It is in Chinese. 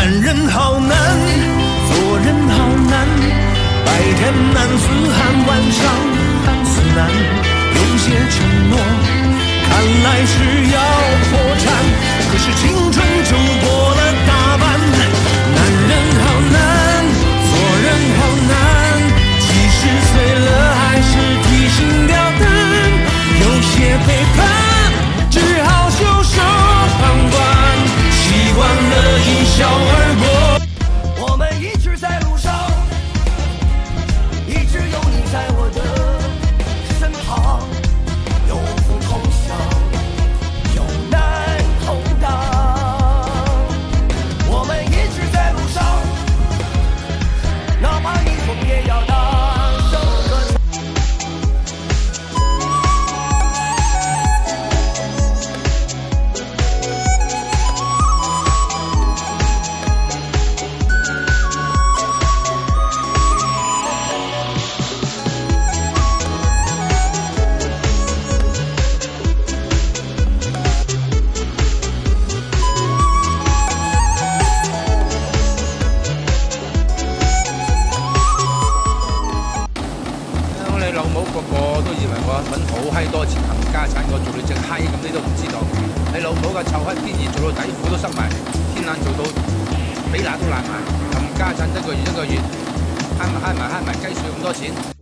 人好难，做人好难，白天难似寒，晚上寒似难。有些承诺，看来是要破产，可是青春就过了大半。男人好难，做人好难，即使碎了还是提心吊胆。有些背叛，只好袖手旁观，习惯了一笑而过。我们一直在路上，一直有你在我的身旁，有福同享，有难同当。我们一直在路上，哪怕逆风也要大声歌唱。 老母個個都以為我揾好閪多錢冚家產，我做你隻閪咁，你都唔知道。你老母個臭閪邊兒做到底褲都塞埋，天冷做到比乸都爛埋，冚家產一個月慳埋雞碎咁多錢。